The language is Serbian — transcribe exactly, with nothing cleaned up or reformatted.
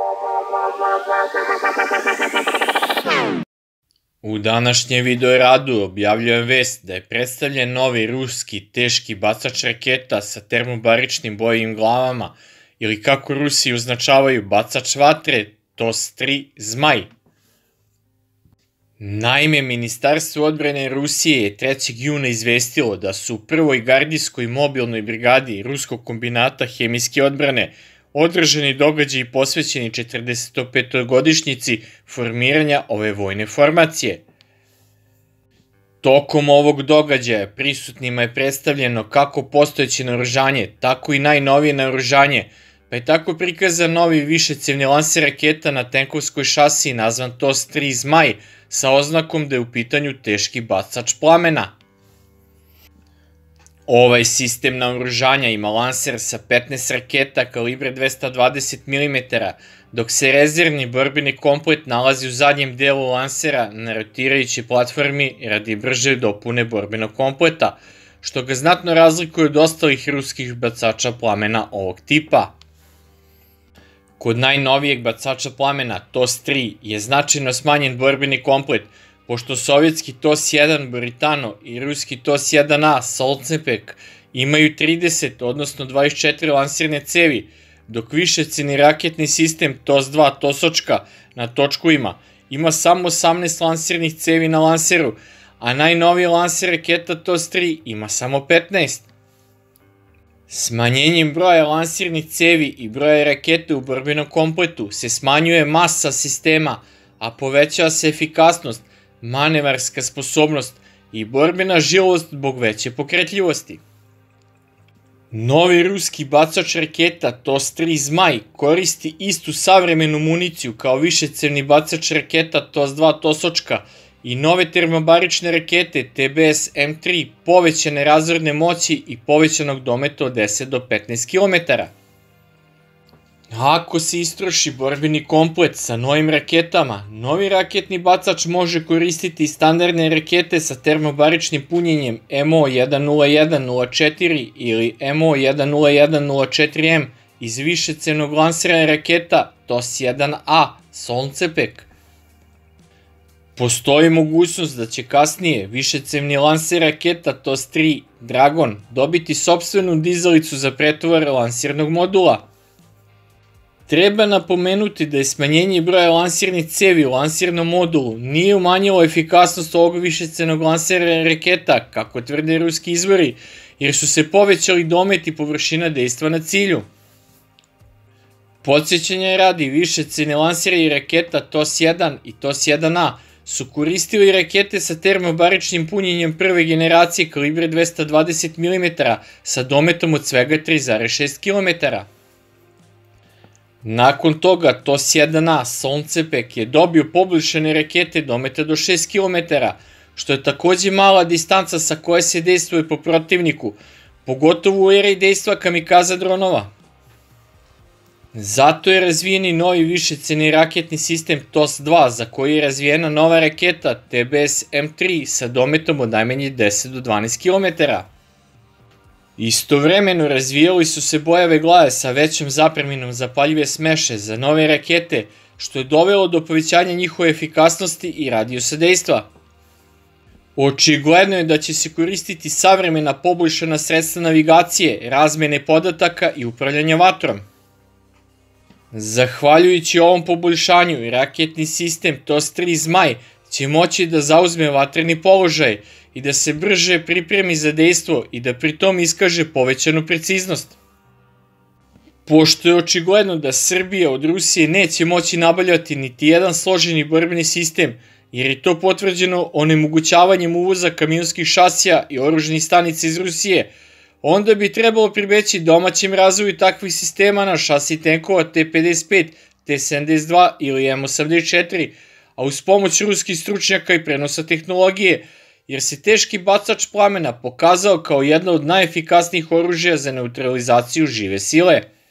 U današnjem video radu objavljujem vest da je predstavljen novi ruski teški bacač raketa sa termobaričnim bojevim glavama ili kako Rusi označavaju bacač vatre T O S tri zmaj. Naime, Ministarstvo odbrane Rusije je trećeg juna izvestilo da su u prvoj gardijskoj mobilnoj brigadi ruskog kombinata hemijske odbrane održani događaji posvećeni četrdesetopetogodišnjici formiranja ove vojne formacije. Tokom ovog događaja prisutnima je predstavljeno kako postojeće naoružanje, tako i najnovije naoružanje, pa je tako prikazan novi višecevni lanser raketa na tenkovskoj šasiji nazvan T O S tri zmaj sa oznakom da je u pitanju teški bacač plamena. Ovaj sistem naoružanja ima lanser sa petnaest raketa kalibra dvesta dvadeset milimetara, dok se rezervni borbeni komplet nalazi u zadnjem delu lansera na rotirajućoj platformi radi brže dopune borbenog kompleta, što ga znatno razlikuje od ostalih ruskih bacača plamena ovog tipa. Kod najnovijeg bacača plamena T O S tri je značajno smanjen borbeni komplet, pošto sovjetski T O S jedan Boritano i ruski T O S jedan A Solcepek imaju trideset, odnosno dvadeset četiri lansirne cevi, dok višecevni raketni sistem T O S dva Tosočka na točkovima ima samo osamnaest lansirnih cevi na lanseru, a najnoviji lanser raketa T O S tri ima samo petnaest. Smanjenjem broja lansirnih cevi i broja rakete u borbenom kompletu se smanjuje masa sistema, a povećava se efikasnost, manevarska sposobnost i borbena žilost zbog veće pokretljivosti. Novi ruski bacač raketa T O S tri zmaj koristi istu savremenu municiju kao višecevni bacač raketa T O S dva Tosočka i nove termobarične rakete T B S M tri povećane razorne moći i povećanog dometa od deset do petnaest kilometara. Ako se istroši borbeni komplet sa novim raketama, novi raketni bacač može koristiti standardne rakete sa termobaričnim punjenjem M O jedan nula jedan nula četiri ili M O jedan nula jedan nula četiri M iz višecevnog lansera raketa T O S jedan A Solcepek. Postoji mogućnost da će kasnije višecevni lanser raketa T O S tri Drakon dobiti sopstvenu dizalicu za pretovar lansirnog modula. Treba napomenuti da je smanjenje broja lansirnih cevi u lansirnom modulu nije umanjilo efikasnost ovog višecevnog lansera raketa, kako tvrde ruski izvori, jer su se povećali domet i površina dejstva na cilju. Podsjećanja radi, višecevni lanseri raketa T O S jedan i T O S jedan A su koristili rakete sa termobaričnim punjenjem prve generacije kalibra dvesta dvadeset milimetara sa dometom od svega tri zarez šest kilometara. Nakon toga T O S jedan A Solcepek je dobio poboljšane rakete dometa do šest kilometara, što je takođe mala distanca sa koje se dejstvuje po protivniku, pogotovo u eri dejstva kamikaza dronova. Zato je razvijen i novi višecevni raketni sistem T O S dva, za koji je razvijena nova raketa T B S M tri sa dometom od najmanje deset do dvanaest kilometara. Istovremeno razvijali su se bojave glave sa većom zapreminom zapaljive smeše za nove rakete, što je dovelo do povećanja njihove efikasnosti i radijusa dejstva. Očigledno je da će se koristiti savremena poboljšana sredstva navigacije, razmene podataka i upravljanja vatrom. Zahvaljujući ovom poboljšanju, raketni sistem T O S tri zmaj će moći da zauzme vatreni položaj i da se brže pripremi za dejstvo i da pritom iskaže povećanu preciznost. Pošto je očigledno da Srbija od Rusije neće moći nabavljati niti jedan složeni borbeni sistem, jer je to potvrđeno onemogućavanjem uvoza kamionskih šasija i oružnih stanica iz Rusije, onda bi trebalo pribeći domaćem razvoju takvih sistema na šasi tenkova T pedeset pet, T sedamdeset dva ili M osamdeset četiri, a uz pomoć ruskih stručnjaka i prenosa tehnologije, jer se teški bacač plamena pokazao kao jedna od najefikasnijih oružja za neutralizaciju žive sile.